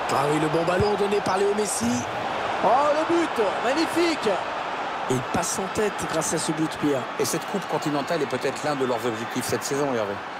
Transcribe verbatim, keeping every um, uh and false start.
Ah oui, le bon ballon donné par Léo Messi. Oh, le but, magnifique. Et il passe en tête grâce à ce but, Pierre. Et cette coupe continentale est peut-être l'un de leurs objectifs cette saison, Hervé.